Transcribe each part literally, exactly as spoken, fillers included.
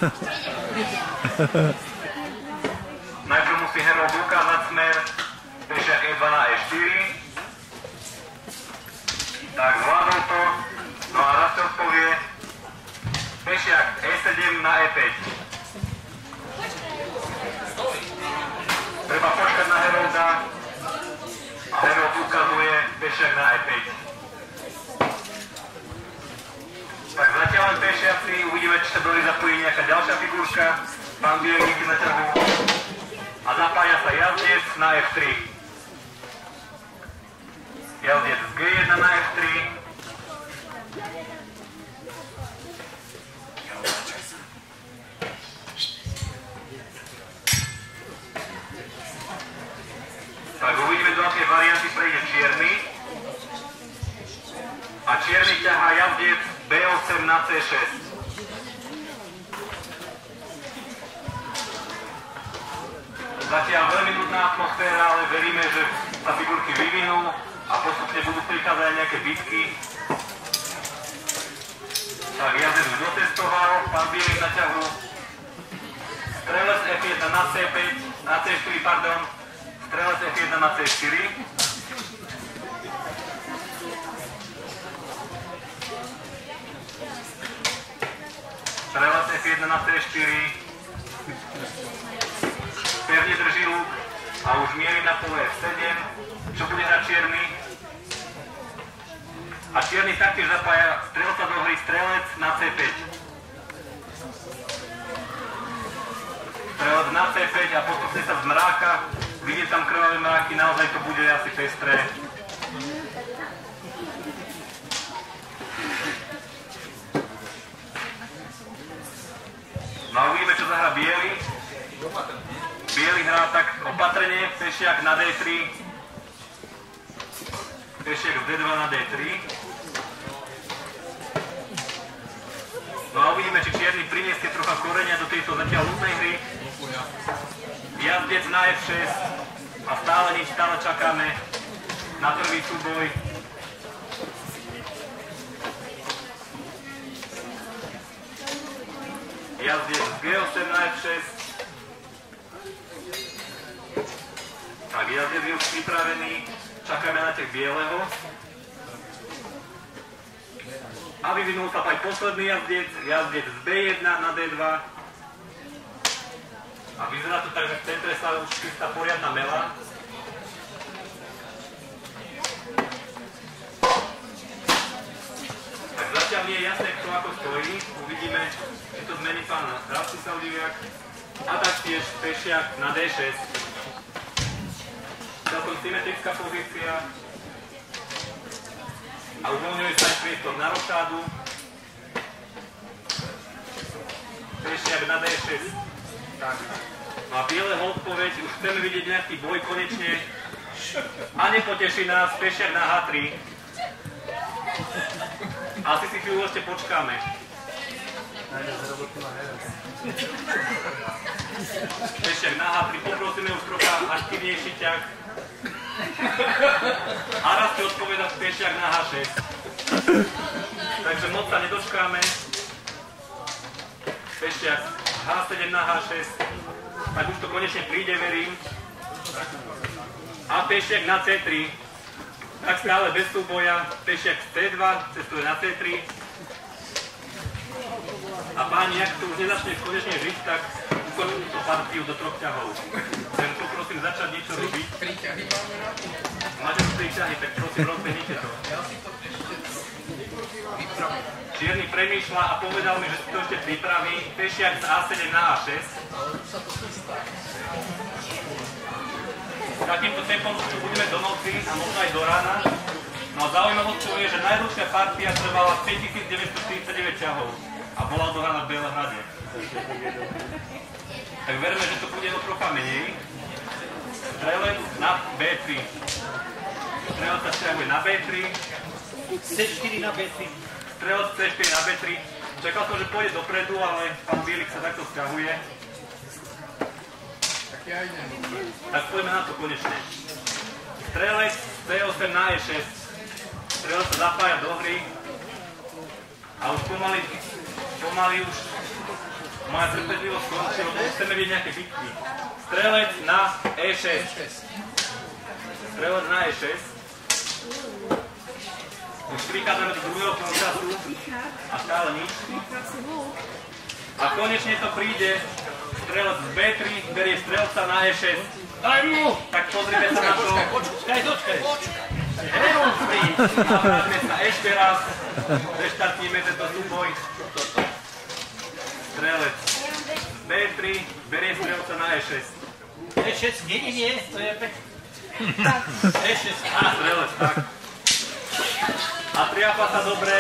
Najprv musí herold ukázať smer, pešiak E dva na E štyri. Tak, zvládol to. No a zase odpovie pešiak E sedem na E päť. Treba počkať na herolda a herold ukazuje pešiak na E päť. Tak zatiaľ len pešiaci, uvidíme, či sa do nich zapojí nejaká ďalšia figurka. Pán Bielý niekde na ťahu. A zapája sa jazdec na F tri. Jazdec z G jedna na F tri. Tak uvidíme, do akej varianty prejde čierny. A čierny ťahá jazdec B osem na C šesť. Zatiaľ veľmi nudná atmosféra, ale veríme, že sa figurky vyvinú a postupne budú prichádzať nejaké bitky. Tak jazdec už dotestoval, pán Bielý na ťahu. Strelec F jeden na C päť, na C štyri, pardon. Strelec F jeden na C štyri. Strelec F jeden na C štyri. Pevne drží luk a už mierí na pole F sedem. Čo bude hrať čierny? A čierny taktiež zapája strelca do hry, strelec na C päť. Strelec na C päť a postupne sa zmráka. Vidieť tam krvavé mráky, naozaj to bude asi pestré. No a uvidíme, čo zahrá Bielý. Bielý hrá tak opatrne, pešiak na D tri. Pešiak z D dva na D tri. No a uvidíme, či čierny priniesie trocha korenia do tejto zatiaľ ľudnej hry. Jazdec na F šesť. A stále nič, stále čakáme na prvý súboj. Jazdec z G osem na F šesť. Tak, jazdec je už pripravený. Čakáme na tek bieleho. A vyvinul sa aj posledný jazdec. Jazdec z B jeden na D dva. A vyzerá to tak, že v centre sa už chystá poriadna mela. Tak zatiaľ nie je jasné, kto ako stojí. Uvidíme, či to zmení pán Rastislav Diviak. A taktiež pešiak na D šesť. Celkom symetrická pozícia. A uvoľňuje sa aj priestor na rošádu. Pešiak na D šesť. Tak. No a bieleho odpoveď, už chceme vidieť nejaký boj konečne. A nepoteší nás pešiak na H tri. Asi si chvíľu ešte počkáme. Pešiak na H tri, poprosíme už trocha aktívnejší ťah. A raz si odpovedať pešiak na H šesť. Takže moc sa nedočkáme. Pešiak H sedem na H šesť. Tak už to konečne príde, verím. A pešiak na C tri. Tak stále bez súboja. Pešiak z C dva, cestuje na C tri. A páni, ak to už nezačne konečne žiť, tak ukončím túto partiu do troch ťahov. Takže poprosím začať niečo robiť. Tri ťahy máme na to? Máte tu tri ťahy, tak prosím, rozbehnite to. Ja si to ešte vypravím. Čierny premýšľa a povedal mi, že si to ešte pripraví. Pešiak z A sedem na A šesť. Sa to chystá. Takýmto tempom tu budeme do noci a možno aj do rána. No a zaujímavosťou je, že najdlhšia partia trvala päťtisícdeväťstoštyridsaťdeväť ťahov a bola odohraná v Belehrade. Tak verme, že to bude o trocha menej. Strelec na B tri. Strelec sa stiahuje na B tri. C štyri na B tri. Strelec C štyri na B tri. Čakal som, že pôjde dopredu, ale pán Bielik sa takto stiahuje. Tak ja idem. Tak poďme na to konečne. Strelec C osem na E šesť. Strelec sa zapája do hry. A už pomaly, pomaly už Moja trpezlivosť skončí, lebo chceme vidieť nejaké bitky. Strelec na é šesť. Strelec na é šesť. Už prichádzame do druhého polčasu a stále nič. A konečne to príde. Strelec z bé tri berie strelca na é šesť. Daj mu! Tak pozrime sa na to. Počkaj, počkaj. A vráťme sa ešte raz. Reštartíme tento súboj. Strelec z bé tri berie strelca na é šesť. é šesť, nie, nie, nie, to je pek. é šesť. Á, strelec, tak. A triafa sa dobre.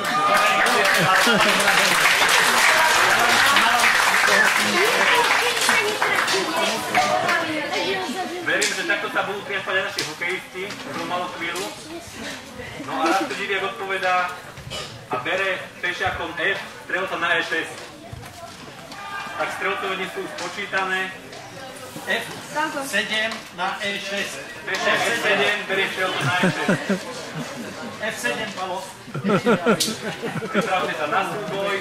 Verím, že takto sa budú triafať aj naši hokejisti, už malú chvíľu. No a raz Diviak odpovedá a bere pešiakom F strelca na é šesť. Tak strelcové dni sú už počítané. ef sedem na é šesť. Pešiak ef sedem berie strelca na é šesť. ef sedem, Palo. Pripravte sa na súboj.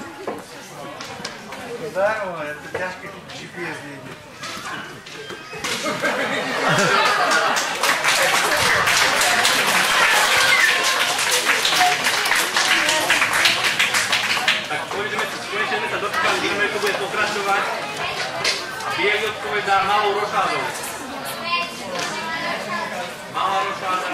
Zároveň, je to ťažké, keď gé pé es nejde. Tak konečne sme sa dočkali, vidíme, ako bude pokračovať. A bielý odpovedá malou rošádou. Malá rošáda.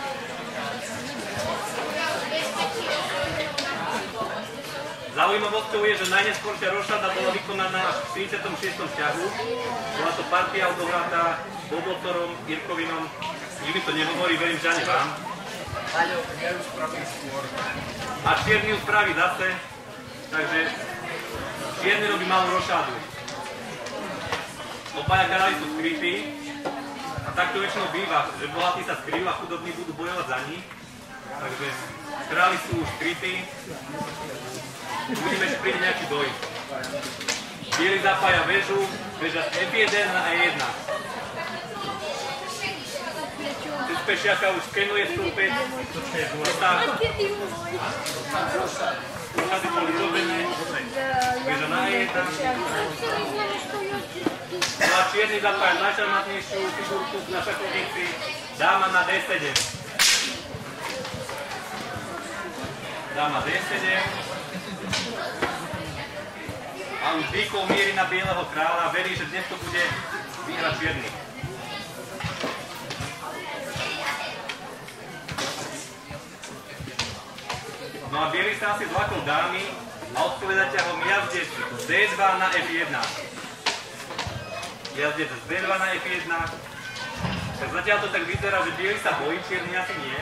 Zaujímavosťou je, že najneskôršia rošáda bola vykonaná až v štyridsiatom šiestom ťahu. Bola to partia odohratá Bobotorom, Irkovinom. Nič mi to nehovorí, verím, že ani vám. Ja ju spravím skôr. A čierny ju spraví zase. Takže čierny robí malú rošádu. Obaja králi sú skrytí. A takto väčšinou býva, že bohatí sa skryjú a chudobní budú bojovať za nich. Takže králi sú už skrytí. Uvidíme, či príde nejaký boj. Bielý zapája väžu, väža z ef jeden na é jedna. Cez pešiaka už skenuje stĺpec. Rošady boli zrobené. Väža na é jedna. No a čierny zapája najšarmantnejšiu figurku na šachovnici. Dáma na dé sedem. Dáma dé sedem. A už výkol mierí na bieleho kráľa a verí, že dnes to bude výhra čierny. No a bielý sa asi zlakol dámy a odpovedaťa ho jazdec z dé dva na ef jedna. Jazdec z dé dva na ef jedna. Tak zatiaľ to tak vyzerá, že bielý sa bojí, čierny asi nie.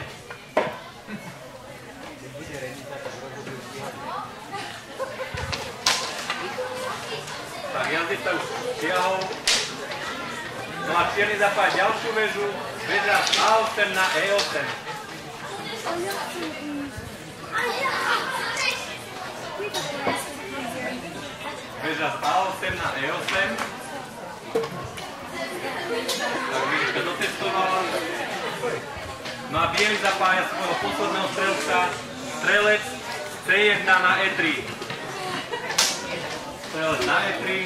Tak jazdec sa už stiahol. No a čierny zapája ďalšiu väžu. Väža z á osem na é osem. Väža z á osem na é osem. Tak Výška dotestovala. No a bielý zapája svojho posledného strelca. Strelec z cé jedna na é tri. Strelec na é tri.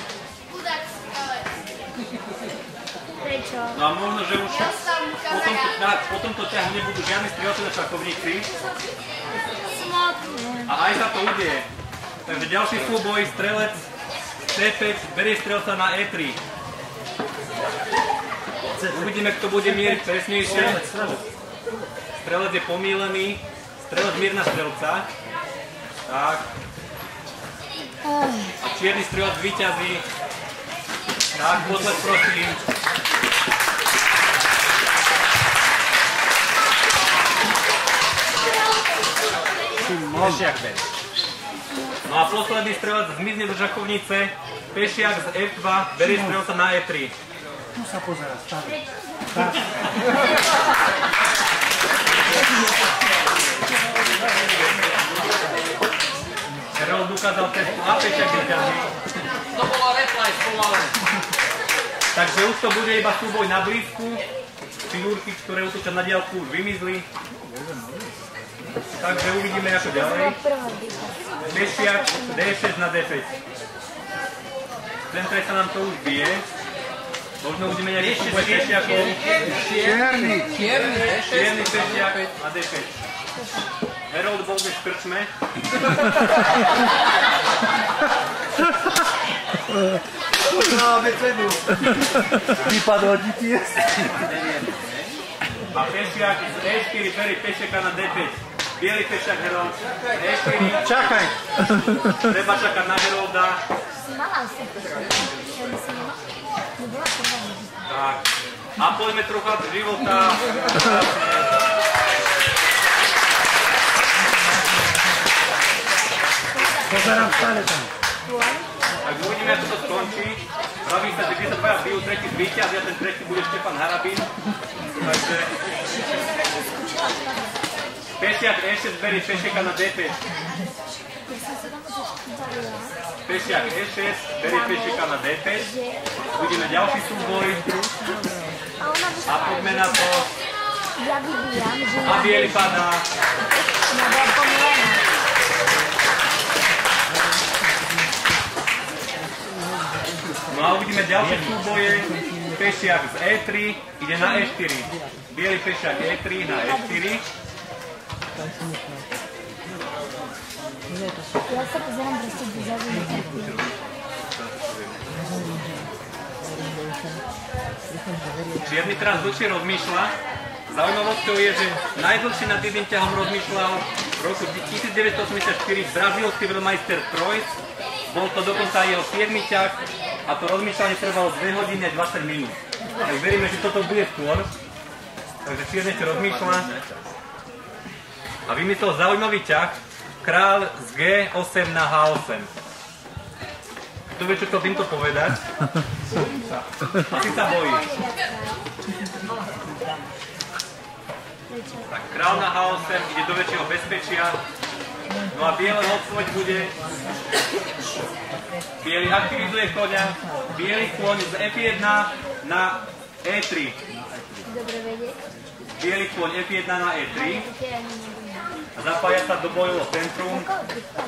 No a možno, že už po tomto, po tomto ťahu nebudú žiadni strelci na šachovníci. A aj sa to udeje. Takže ďalší súboj, strelec cé päť berie strelca na é tri. Uvidíme, kto bude mieriť presnejšie. Strelec je pomýlený. Strelec mierna strelca. Tak. A čierny strelec víťazí. Tak, potlesk prosím. Pešiak bez. No a posledný strelec zmizne do žakovnice. Pešiak z ef dva berie strelca na é tri. Tu sa pozerá, stále. Tak. Herold ukázal cestu a Pešiak vyťazí. To bola reply spomalené. Takže už to bude iba súboj na blízku. Figurky, ktoré útočia na diaľku, už vymizli. Takže uvidíme ako ďalej. Pešiak dé šesť na dé päť. centre sa nám to už bije. Možno budeme nejaký súboj pešiakov. Čierny. Čierny, Čierny pešiak na dé päť. Herold bol dnes v krčme. Na abecedu. Vypadlo dé té es. A pešiak z é štyri berie pešiaka na dé päť. Bielý pešiak Herold. é štyri. Čakaj. Treba čakať na Herolda. Tak. A poďme trocha z života. Pozerám stále tam. Tak uvidíme, ako to skončí. Praví sa, že keď sa dvaja bijú, tretí zvíťaz, a ten tretí bude Štefan Harabín. Takže... Pešiak é šesť berie pešiaka na dé päť. Pešiak é šesť berie pešiaka na dé päť. Budeme ďalší súboj. A poďme na to. A bielý padá. No a uvidíme ďalšie súboje. Pešiak z é tri ide na é štyri. Bielý pešiak é tri na é štyri. Ja sa pozerám proste do zaujímavé. Čierny teraz dlhšie rozmýšľa. Zaujímavosťou je, že najdlhšie nad jedným ťahom rozmýšľal v roku devätnásťstoosemdesiatštyri brazílsky veľmajster Troyes. Bol to dokonca jeho siedmy ťah a to rozmýšľanie trvalo dve hodiny a dvadsať minút. Tak veríme, že toto bude skôr. Takže Čierny ešte rozmýšľa. A vymyslel zaujímavý ťah. Král z gé osem na há osem. Kto vie, čo chcel týmto povedať? Asi sa bojí. Tak král na há osem ide do väčšieho bezpečia. No a bieleho odpoveď bude... Bielý aktivizuje koňa. Bielý kôň z ef jeden na é tri. Dobre vedieť. Bielý kôň ef jeden na é tri. A zapája sa do bojovo centrum. Tak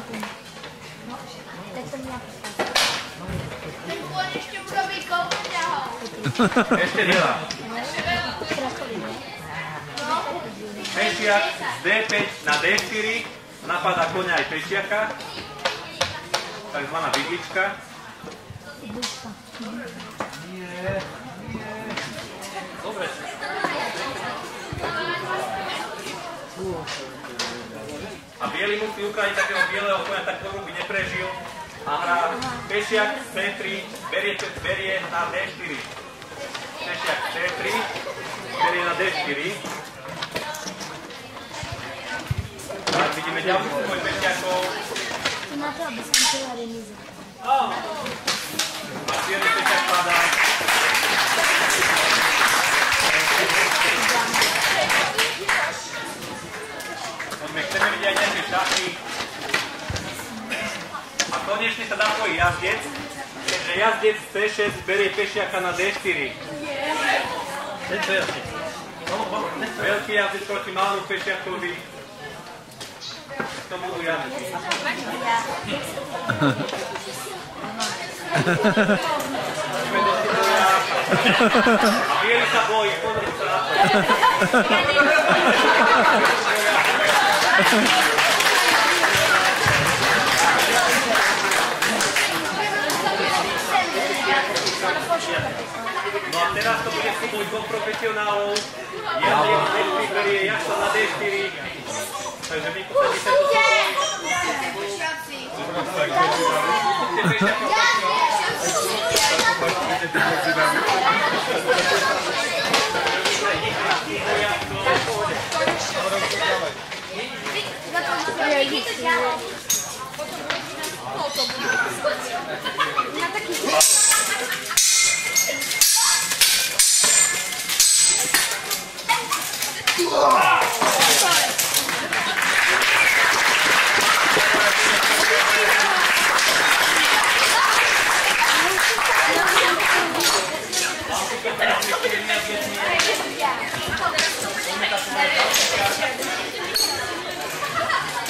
to mňa Ten kôň ešte urobí koľko ťahov. Ešte veľa. Pešiak z dé päť na dé štyri. Napadá koňa aj pešiaka. Takzvaná vidlička. Dobre. A bielý musí ukradiť takého bieleho koňa, tak tomu by neprežil. A hrá pešiak z cé tri, berie, berie na dé štyri. Pešiak z cé tri, berie na dé štyri. Tak vidíme ďalší súboj pešiakov. na to, aby skončila remíza. A čierny pešiak padá. Poďme, chceme vidieť aj nejaké šachy. A konečne sa dá tvoj jazdec, keďže jazdec cé šesť berie pešiaka na dé štyri. Tento jazdec. Veľký jazdec proti malému pešiakovi. To budú jazdci. Poďme do súboja. A bielý sa bojí, pozri sa na to. No a teraz to bude súboj dvoch profesionálov. Jazdec dé štyri berie jazdca na dé štyri. Takže vypúšťate tento súboj.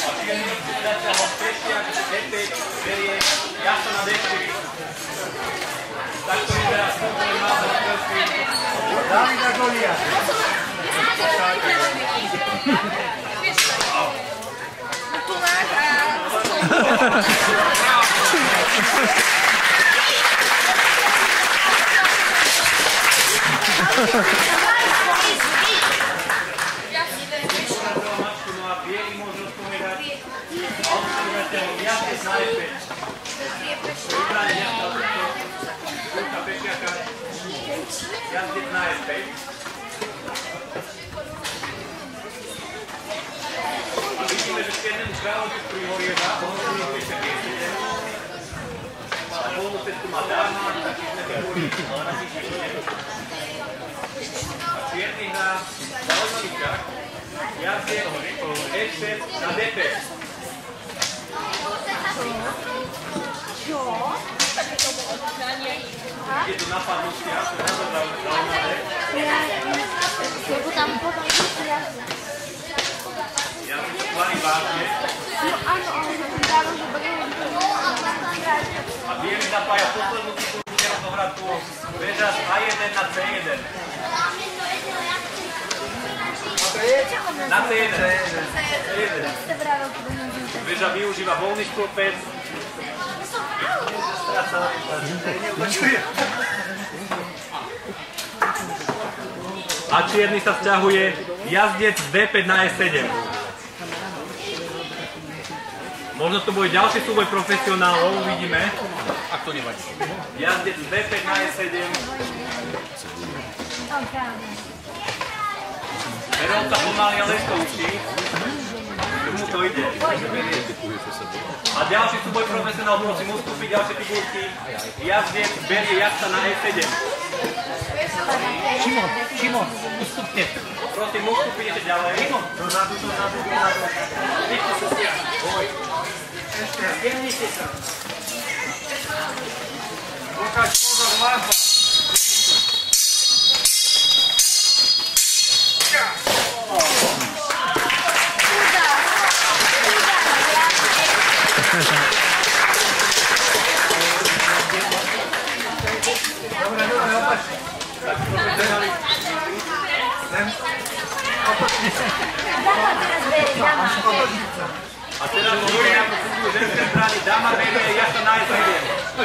Pešiak, dé päť, berie jazdca na dé štyri. Davida Golia. Jazdiec na es päť. A vidíme, že k jednému kráľovcu prihorieva, pohodlný píše piesne. A polnú cestu má dáma, taký sme figúry, ale na tých nie. A čierny hrá zaujímavý čak, jazdiec es päť na dé päť. Je to napadnutia, to je zaujímavé. Lebo tam potom jazda. Ja si to tvári vážne. No áno, ale dávam, že budeme a bielý zapája poslednú sekundu rozohratu väža z á jeden na cé jeden. Na cé jeden. Väža využíva voľný stĺpec. A čierny sa sťahuje jazdec dé päť na es sedem. Možno to bude ďalší súboj profesionálov, uvidíme. Ak to nevadí. Jazdec dé päť na es sedem. Herovca pomaly, ale to učí. Komu to ide? A ďalší súboj profesionál, prosím ustúpiť ďalšie figurky. Jazdec berie jazdca na es sedem. Šimon, Šimon, ustupte. Prosím ustúpiť ešte ďalej. Šimon, dozadu, dozadu, dozadu. Ešte, zjemnite sa. Lukáš, pozor, lampa. Dobre, dobre, opač. A teraz hovorí na poslednú ženské strany, dáma berie jazdca na es sedem.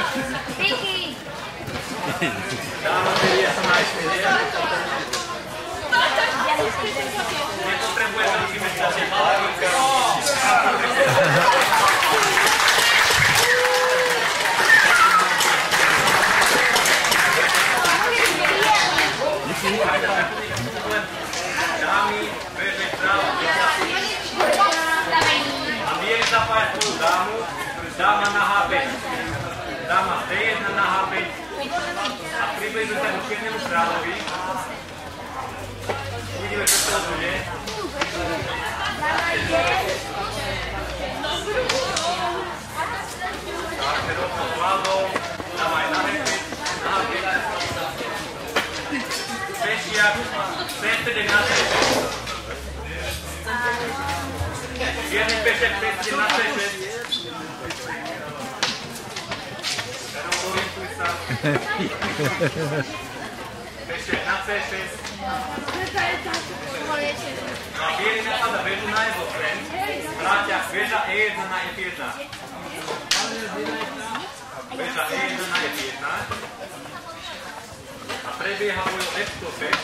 Dáma berie jazdca na es sedem. Nepotrebujeme, musíme stať malárika. Dámy, beže právo. A bieli zapája svoju dámu, dáma na há päť. Dáma dé jedna na há päť. A približujú sa k čiernemu kráľovi. Uvidíme, čo to bude. Tak, Herovca s vládou. Dáma aj na há päť. Na há päť. Pešiak, es sedem na cé šesť. Čierny Pešiak, es sedem na cé šesť. Teraz orientuj sa. Pešiak na cé šesť. No a bielý napadá väžu na es osem. Vráťak, väža é jedna na ef jedna. Väža é jedna na ef jedna. A prebieha boj o ef sto päť.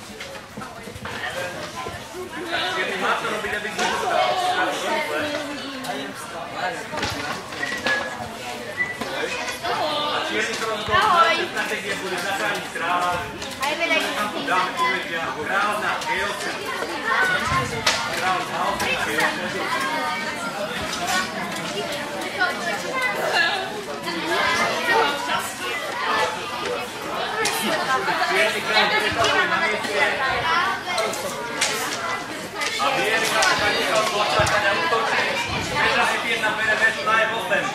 Čierny má to robiť, aby si dostal. A čierny to rozhodol na stratégie bude zachrániť kráľa. Dáme povedia kráľ na gé osem. Kráľ na osem gé osem. Čierny kráľ prepaduje na mieste. A bielý kráľ sa nechal stlačať a útočí. Väža ef jedna bere väžu na ef osem.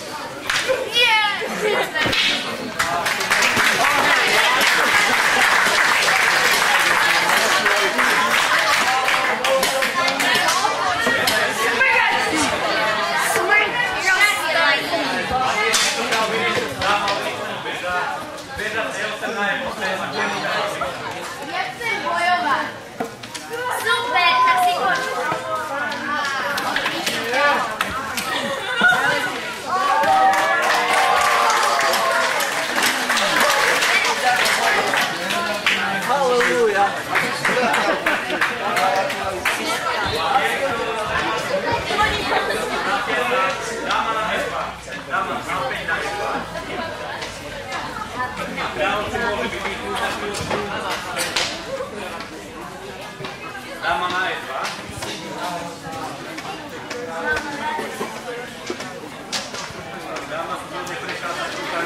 Yeah! Dáma na E dva. Dáma sa bude prechádza trúkami.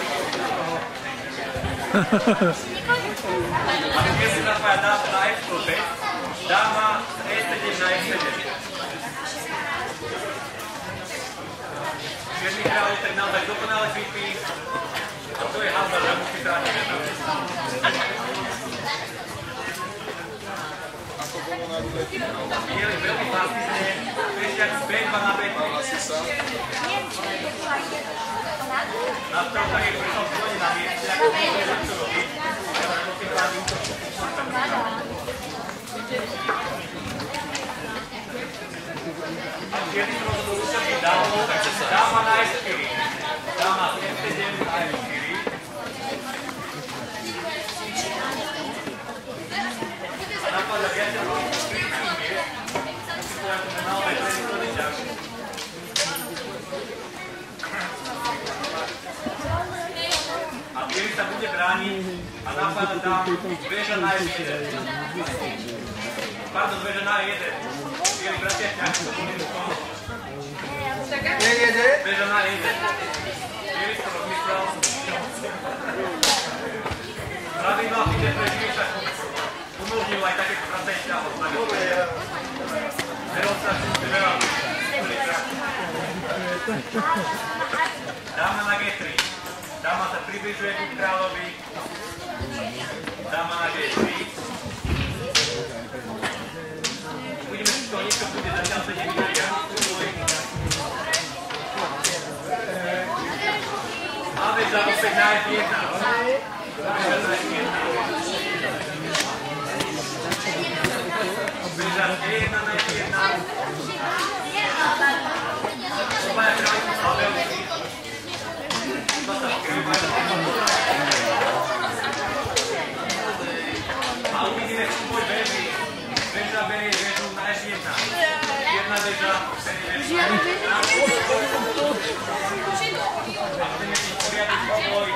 A keď si zapája dáma na F päť, dáma E sedem na F sedem. Čierny kráľ tak naozaj dokonale vypí. A to je hamba, že musí trátiť jedna vec. Bielý veľmi pastizne, Kristian zbenba na B tri. Na stromkách je prišlo zvoní na mieste, ako to je čo robiť. Ale musím hľadať útočný. A čierny sa rozhodol útočný dámou, takže dáma na F štyri. Dáma z F sedem na F štyri. A napadá viacero kritických miest. Musím povedať, že naozaj premyslený ťaž. A Bielý sa bude brániť a napadá tam väža na F jeden. Pardon, väža na E jeden. Bielý bratia ťaž. Väža na E jeden. Bielý sa rozmyslel. Pravidlá ide pre Živiča umožnil aj také vracanie ťahov. Demonstráciu vyberal. Dáma na G tri. Dáma sa približuje ku kráľovi. Dáma na G tri. Uvidíme, či to niečo bude zatiaľ sedieť Ilian. A veď opäť na F jedna. Veža E jedna na F jedna. Obaja kráľi sú slavelci. Iba sa skrývajú. A uvidíme súboj veží. Veža berie vežu na F jedna. Jedna veža berie vežu na F jedna. A budeme si poriadať súboj.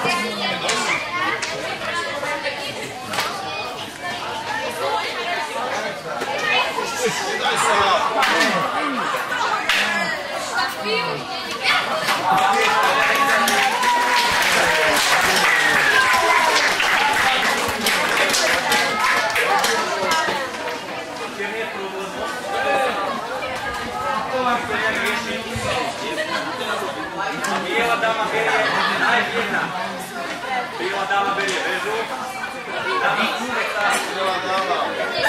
Biela dáma berie na F jedna. Biela dáma berie väžu. Dáma úreka. Biela dáma.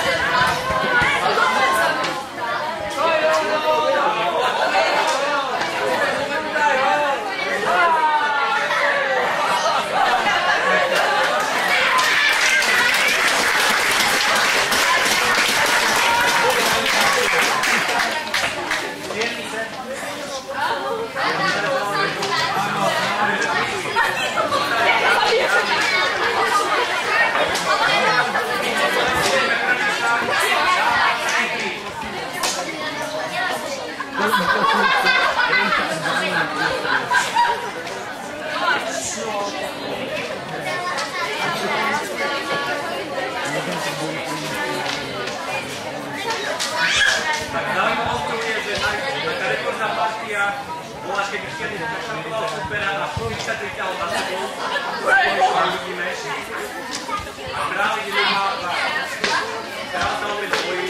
Tak zaujímavosťou je, že taká rekordná partia bola, keď Kristian preštartoval supera a tridsaťtri ťahov za sebou. A vidíme. A kráľ ide nemá dva. Kráľ sa opäť bojí.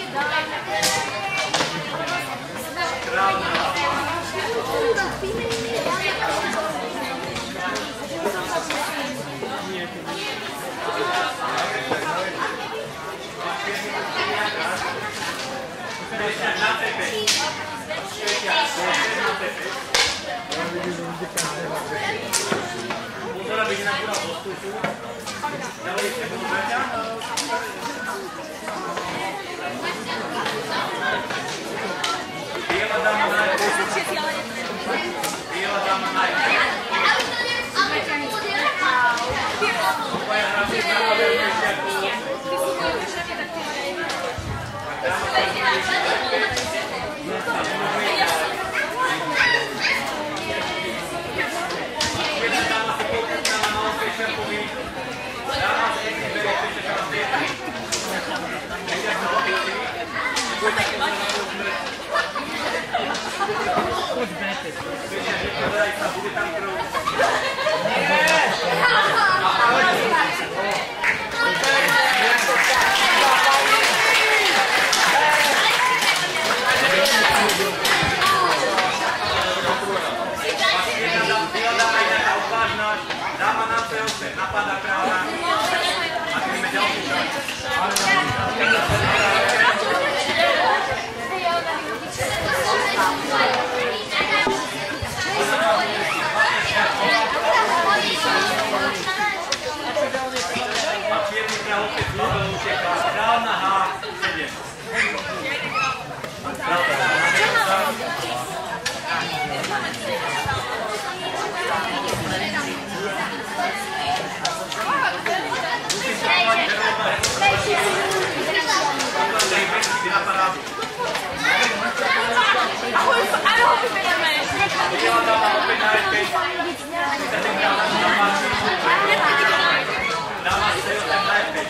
Kráľ na dva. Kristian na T päť. Kristian na T päť. Pozor, aby nenabúral do stupu. Ďalej ešte budú bratia. Biela dáma na F päť. Biela dáma na F päť. Obaja hráči hrávajú Kristianku. Dáma nám to je opäť, napadá kráľa. A tým je ďalší čas. A čierny kráľ opäť zľudol uteká. Kráľ na H sedem. Biela dáma opäť na F päť. Dáma C osem na F päť.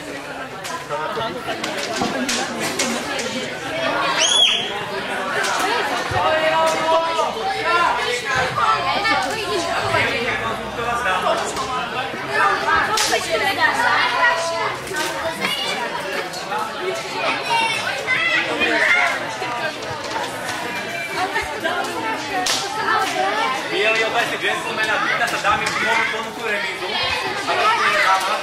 Bielý oddaj si gentlemana, pýta sa dámy, či môžu plnúť tú remízu. A to je dáma.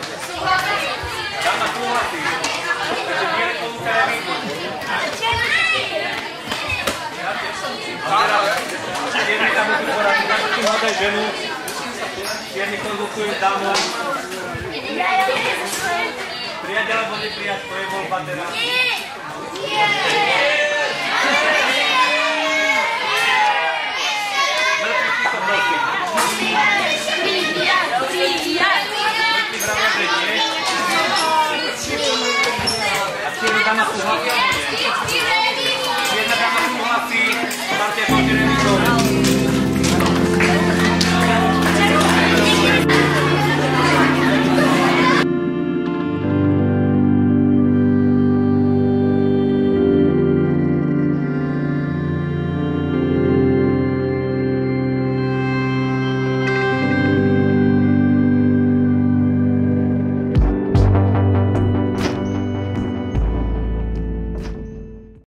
Dáma súhlasí. Takže bielý plnúca remízu. Čierny tam musí poradí, tak si hľadaj ženu. Čierny konzultujú dámu. Prijať alebo neprijať, to je voľba teraz. A čierna dáma súhlasí, alebo nie? Čierna dáma súhlasí, máte